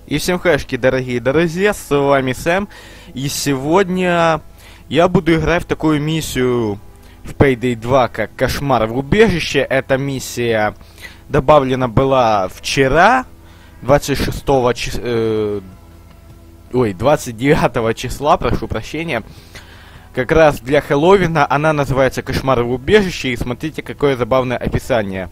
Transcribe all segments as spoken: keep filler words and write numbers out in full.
И всем хэшки, дорогие друзья, с вами Сэм. И сегодня я буду играть в такую миссию в Payday два, как Кошмар в убежище. Эта миссия добавлена была вчера, двадцать шестого числа, э, ой, двадцать девятого числа, прошу прощения. Как раз для Хэллоуина. Она называется Кошмар в убежище. И смотрите, какое забавное описание.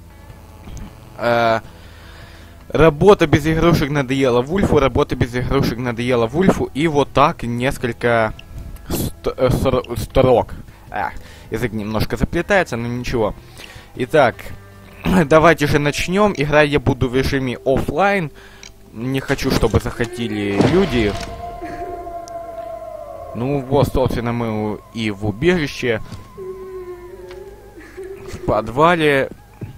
Э, Работа без игрушек надоела Вульфу, работа без игрушек надоела Вульфу, и вот так несколько ст строк. А, язык немножко заплетается, но ничего. Итак, давайте же начнем. Играть я буду в режиме оффлайн. Не хочу, чтобы заходили люди. Ну вот, собственно, мы и в убежище, в подвале.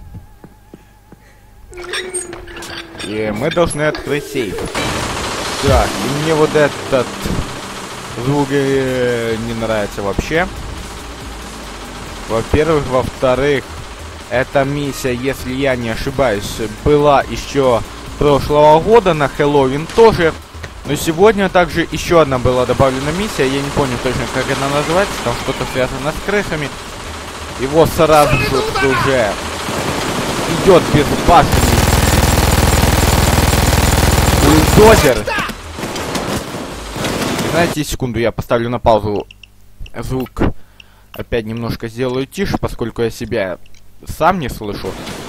И мы должны открыть сейф. Так, и мне вот этот звук э, не нравится вообще. Во-первых, во-вторых, эта миссия, если я не ошибаюсь, была еще прошлого года на Хэллоуин тоже. Но сегодня также еще одна была добавлена миссия. Я не помню точно, как она называется. Там что-то связано с крысами. И вот сразу же уже идет безбашенный бульдозер. Знаете, секунду, я поставлю на паузу звук. Опять немножко сделаю тише, поскольку я себя сам не слышу.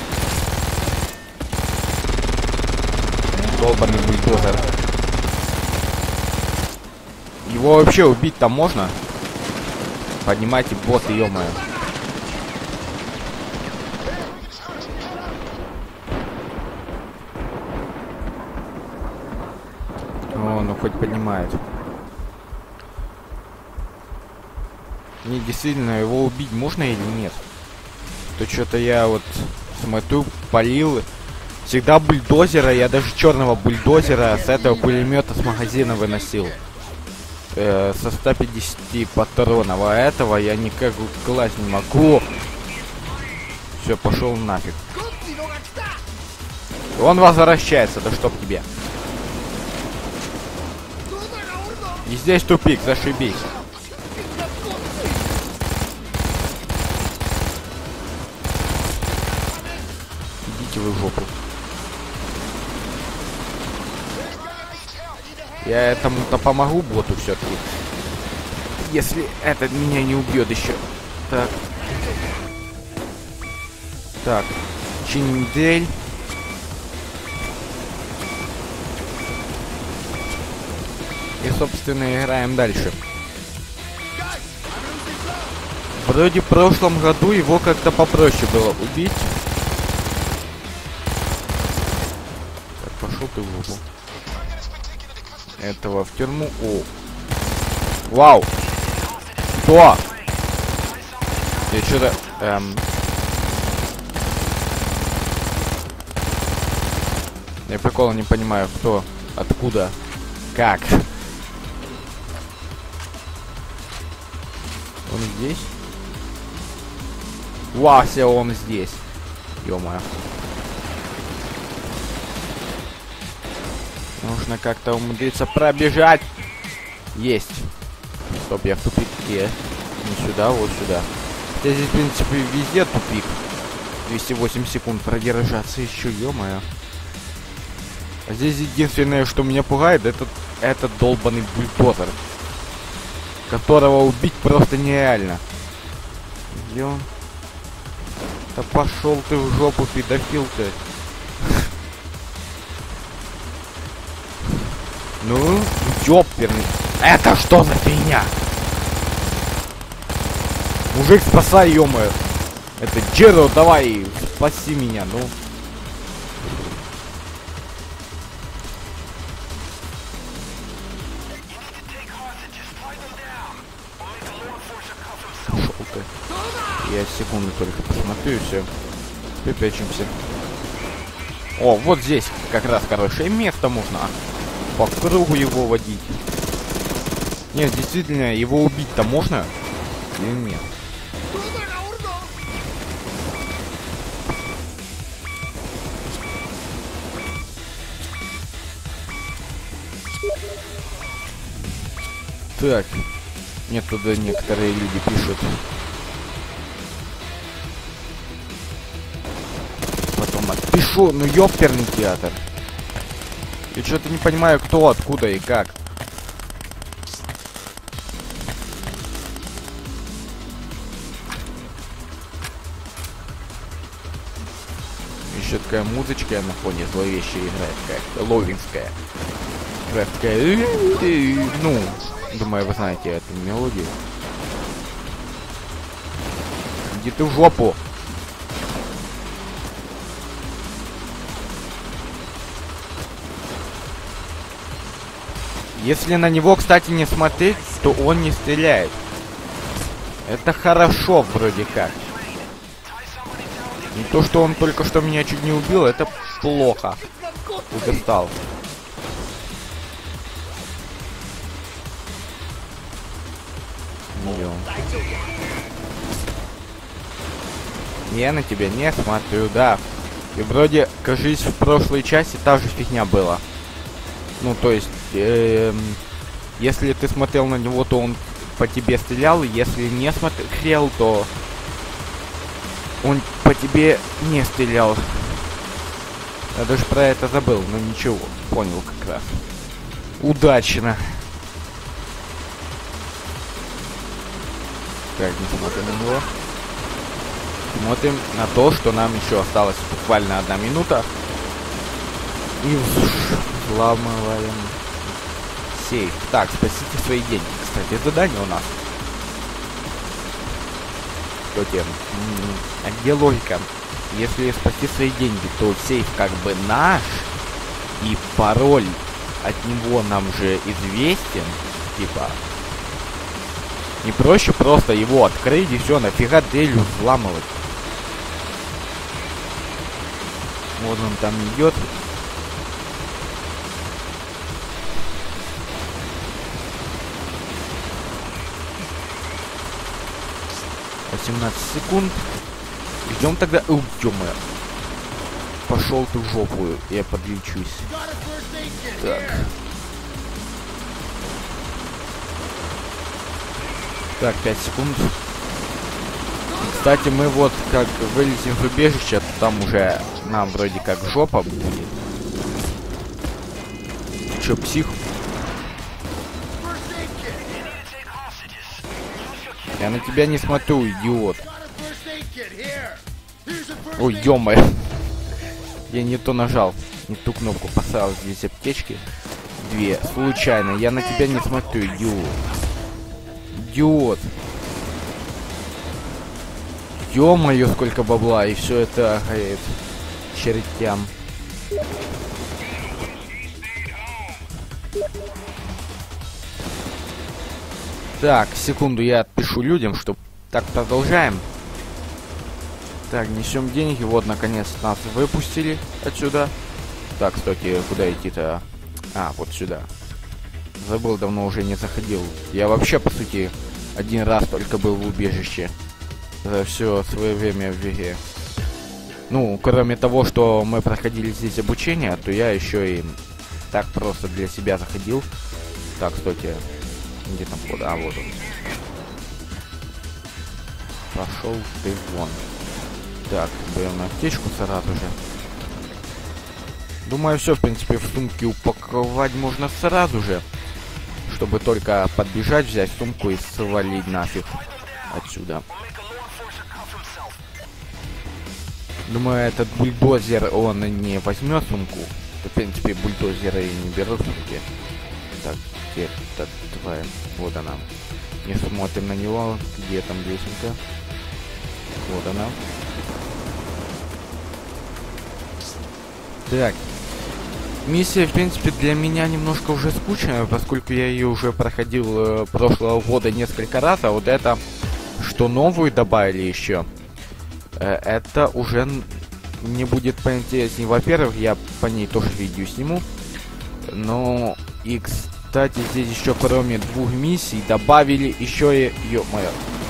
Долбанный бульдозер. Его вообще убить-то можно? Поднимайте босса, ё-моё. О, ну хоть поднимает. Не, действительно, его убить можно или нет? То что-то я вот смотрю, полил. Всегда бульдозера, я даже черного бульдозера с этого пулемета с магазина выносил. Э, со ста пятидесяти патронов. А этого я никак класть не могу. Все, пошел нафиг. Он возвращается, да чтоб тебе. И здесь тупик, зашибись. Идите вы в жопу. Я этому-то помогу боту все-таки. Если этот меня не убьет еще. Так. Так. Чиним дверь. И, собственно, играем дальше. Вроде в прошлом году его как-то попроще было убить. Так, пошел ты в жопу. Этого в тюрьму. О. Вау! Кто? Я что-то... Эм... Я прикола не понимаю, кто, откуда, как. Он здесь? Вася, он здесь. Ё-моё. Нужно как-то умудриться пробежать. Есть. Стоп, я в тупике. Не сюда, вот сюда. Хотя здесь, в принципе, везде тупик. двести восемь секунд продержаться еще, ё-моё. А здесь единственное, что меня пугает, это этот долбанный бульдозер, которого убить просто нереально. Где он? Да пошел ты в жопу, педофил ты. Ну, ёперный. Это что за фигня? Мужик, спасай, ё-моё. Это Джеро, давай, спаси меня, ну. Шел ты. Я секунду только посмотрю и все. Припрячемся. О, вот здесь как раз хорошее место можно по кругу его водить. Нет, действительно, его убить-то можно или нет? Так. Мне туда некоторые люди пишут. Потом отпишу. Ну ёперный театр. Я что-то не понимаю, кто, откуда и как. Еще такая музычка на фоне зловещая играет, какая-то ловинская. Такая, ну, думаю, вы знаете эту мелодию. Иди ты в жопу. Если на него, кстати, не смотреть, то он не стреляет. Это хорошо вроде как. Не то, что он только что меня чуть не убил, это плохо. Достал. Я на тебя не смотрю, да. И вроде, кажись, в прошлой части та же фигня была. Ну, то есть, э, если ты смотрел на него, то он по тебе стрелял. Если не смотрел, то он по тебе не стрелял. Я даже про это забыл, но ничего, понял как раз. Удачно. Так, не смотрим на него. Смотрим на то, что нам еще осталось буквально одна минута. И взламываем сейф. Так, спасите свои деньги. Кстати, задание у нас. Кстати, а где логика? Если спасти свои деньги, то сейф как бы наш. И пароль от него нам же известен. Типа, не проще просто его открыть и все, нафига дверью взламывать. Вот он там идет. восемнадцать секунд. Ждем тогда. Ух, ё-моё. Пошел ты в жопу, я подлечусь. Так. Так, пять секунд. Кстати, мы вот как вылезем в убежище, то там уже нам вроде как жопа будет. Чё, псих? Я на тебя не смотрю, идиот. Ой, ё-моё. Я не то нажал, не ту кнопку поставил. Здесь аптечки. Две. Случайно. Я на тебя не смотрю, идиот. Идиот. Ё-моё, сколько бабла. И все это горит чертям. Так, секунду, я отпишу людям, что... Так, продолжаем. Так, несем деньги. Вот, наконец, нас выпустили отсюда. Так, кстати, куда идти-то? А, вот сюда. Забыл, давно уже не заходил. Я вообще, по сути, один раз только был в убежище. За все свое время в игре. Ну, кроме того, что мы проходили здесь обучение, то я еще и так просто для себя заходил. Так, кстати... Где там вход? А, вот он. Пошел ты вон. Так, берем аптечку сразу же. Думаю, все, в принципе, в сумке упаковать можно сразу же. Чтобы только подбежать, взять сумку и свалить нафиг отсюда. Думаю, этот бульдозер, он не возьмет сумку. В принципе, бульдозеры не берут сумки. Так, где эта тварь? Вот она. Не смотрим на него. Где там лесенка? Вот она. Так. Миссия, в принципе, для меня немножко уже скучная, поскольку я ее уже проходил э, прошлого года несколько раз, а вот это, что новую добавили еще, э, это уже не будет поинтереснее. Во-первых, я по ней тоже видео сниму, но и, кстати, здесь еще кроме двух миссий добавили еще и... Ё-моё.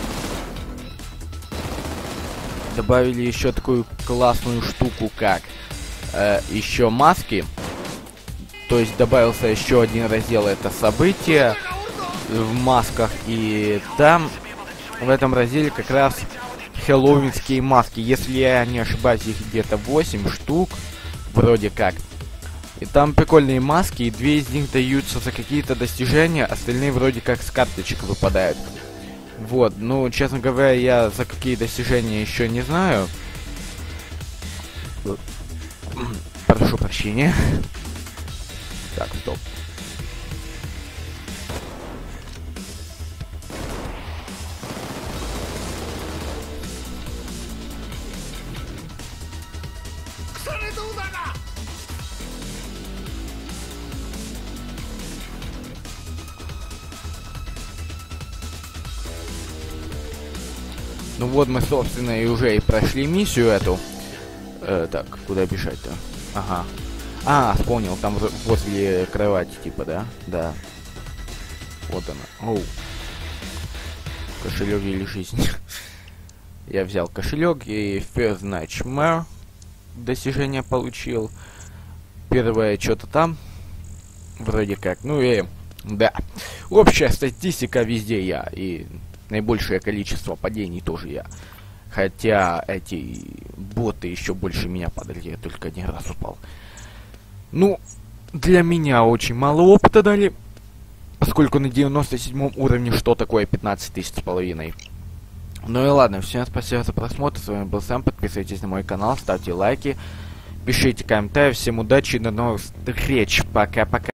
Добавили еще такую классную штуку, как э, еще маски. то есть добавился еще один раздел, это события в масках, и там в этом разделе как раз хэллоуинские маски. Если я не ошибаюсь, их где-то восемь штук, вроде как. И там прикольные маски, и две из них даются за какие-то достижения, остальные вроде как с карточек выпадают. Вот, ну, честно говоря, я за какие достижения еще не знаю. Прошу прощения. Так, стоп. Ну вот мы, собственно, и уже и прошли миссию эту. Э, так, куда бежать-то? Ага. А, вспомнил, там возле кровати, типа, да? Да. Вот она. Оу. Кошелек или жизнь. Я взял кошелек и First Nightmare достижение получил. Первое что-то там. Вроде как. Ну и да. Общая статистика везде я. И наибольшее количество падений тоже я. Хотя эти боты еще больше меня падали. Я только один раз упал. Ну, для меня очень мало опыта дали. Поскольку на девяносто седьмом уровне что такое пятнадцать тысяч с половиной. Ну и ладно, всем спасибо за просмотр. С вами был Сэм. Подписывайтесь на мой канал, ставьте лайки, пишите комментарии. Всем удачи и до новых встреч. Пока-пока.